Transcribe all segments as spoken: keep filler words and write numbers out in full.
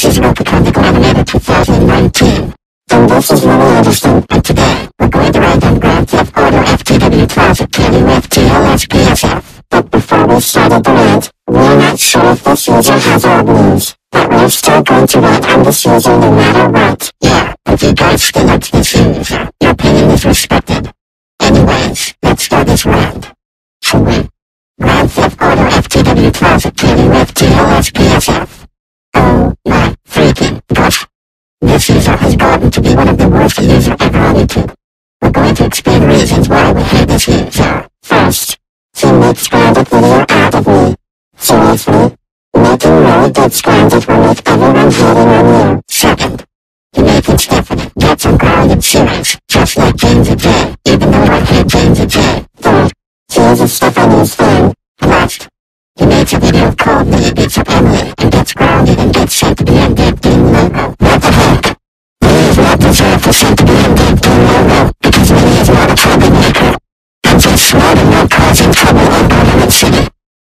This is Replicon the Gladiator two thousand nineteen. And this is Lily Anderson, and today, we're going to rant on Grand Theft Auto F T W ClassicCaillouFtl S P S F. But before we started the rant, we're not sure if this user has our rules. But we're still going to rant on this user no matter what. Yeah, if you guys still like this user, your opinion is respected. Anyways, let's start this rant. Shall we? Grand Theft Auto F T W ClassicCaillouFtl S P S F. Oh my freaking gosh. This user has gotten to be one of the worst users ever on YouTube. We're going to explain reasons why we hate this user. First, he makes Grounded video out of me. Seriously? Making really good Grounded will make everyone hating on you. Second, he making Stephanie get some Grounded series, just like James J, even though I hate James J. Third, he uses Stephanie's thing. Last, he makes a video called Lily Beats Up Emily and gets grounded and gets sent to the end-game game logo. What the heck? Lily is not deserved to sent to the end-game game logo because Lily is not a troublemaker. I'm just smart and not causing trouble on Government City.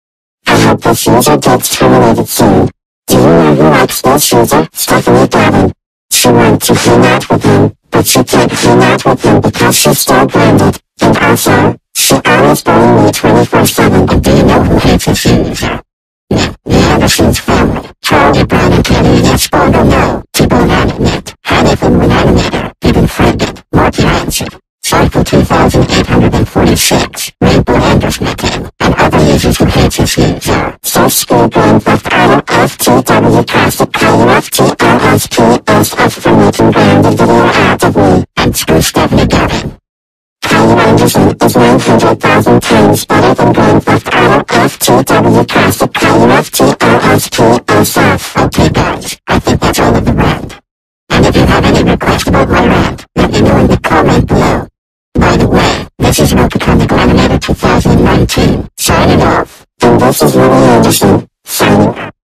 I hope this user gets terminated soon. Do you know who likes this user? Stephanie Gavin. She wanted to hang out with him, but she can't hang out with him because she's still grounded. And also, she always bullying me twenty-four seven. And do you know who hates this user? Yeah, the Anderson's family. Charlie Brown and Kelly Espargo no. People Animate. Hannifin Reanimator. Even Fredget. Marky Rancy. Cycle two thousand eight hundred forty-six. Rainbow Anderson and other users who hate this user. So screw Grand Theft Auto F T W ClassicCaillouFtl S P S F for making Grounded video out of me. And screw Stephanie Gavin. Caillou Anderson is one hundred thousand times better than Grand Theft Auto F T W ClassicCaillouFtl S P S F. Okay guys, I think that's all of the rant. And if you have any requests about my rant, let me know in the comment below. By the way, this is Replicon the Gladiator two thousand nineteen, signing off. And this is Lily Anderson.